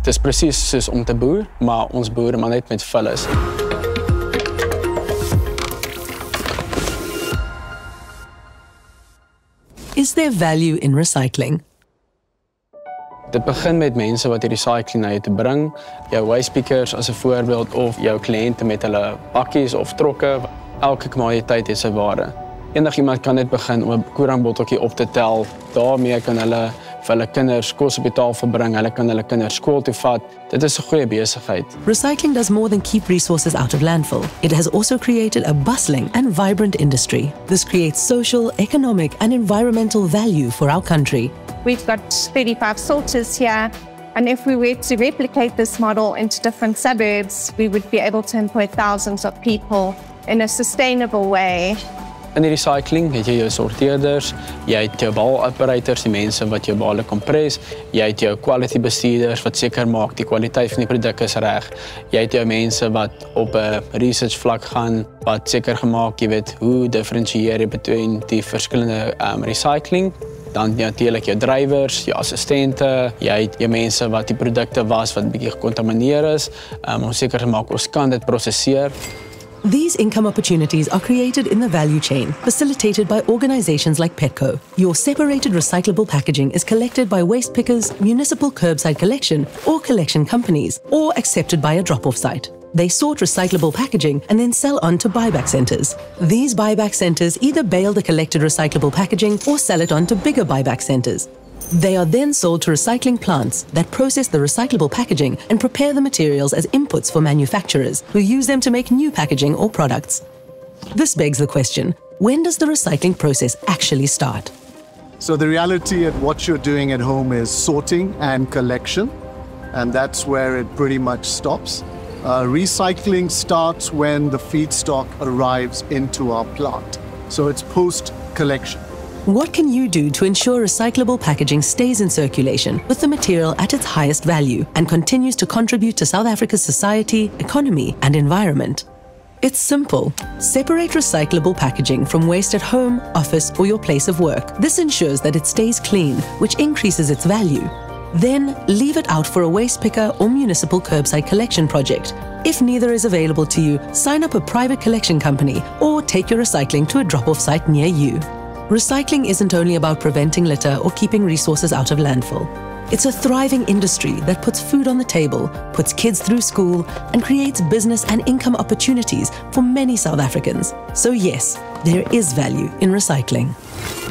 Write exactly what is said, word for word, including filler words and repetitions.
Het is presies soos om te boer, maar ons boer maar net met vullis. Is there value in recycling? Dit begin met mense wat die recycling na jou te bring, jou waste pickers as 'n voorbeeld of jou kliënte met hulle bakkies of trokke. Elke kommoditeit het sy waarde. Eendag iemand kan net begin om 'n koerangbotteltjie op te tel. Daarmee kan hulle vir hulle kinders kos op die tafel bring, hulle kan hulle kinders skool toe vat. Dit is 'n goeie besigheid. Recycling does more than keep resources out of landfill. It has also created a bustling and vibrant industry. This creates social, economic and environmental value for our country. We've got thirty-five sorters here, and if we were to replicate this model into different suburbs, we would be able to employ thousands of people in a sustainable way. In die recycling het jy jou sorteerders, jy het jou bal-operators, die mense wat jou bale kompres, jy het jou quality bestuurders wat seker maak die kwaliteit van die produk is reg. Jy het jou mense wat op 'n research vlak gaan, wat seker gemaak, jy weet, hoe differentieer jy tussen die verskillende um, recycling. Dan natuurlik jou drywers, jou assistente, jy het jou mense wat die produkte was wat bietjie gekontamineer is, um, om seker te maak ons kan dit prosesseer. These income opportunities are created in the value chain, facilitated by organizations like Petco. Your separated recyclable packaging is collected by waste pickers, municipal curbside collection, or collection companies, or accepted by a drop-off site. They sort recyclable packaging and then sell on to buyback centers. These buyback centers either bale the collected recyclable packaging or sell it on to bigger buyback centers. They are then sold to recycling plants that process the recyclable packaging and prepare the materials as inputs for manufacturers who use them to make new packaging or products. This begs the question, when does the recycling process actually start? So the reality of what you're doing at home is sorting and collection, and that's where it pretty much stops. Uh, recycling starts when the feedstock arrives into our plant. So it's post-collection. What can you do to ensure recyclable packaging stays in circulation with the material at its highest value and continues to contribute to South Africa's society, economy and environment? It's simple. Separate recyclable packaging from waste at home, office or your place of work. This ensures that it stays clean, which increases its value. Then leave it out for a waste picker or municipal curbside collection project. If neither is available to you, sign up a private collection company or take your recycling to a drop-off site near you. Recycling isn't only about preventing litter or keeping resources out of landfill. It's a thriving industry that puts food on the table, puts kids through school, and creates business and income opportunities for many South Africans. So yes, there is value in recycling.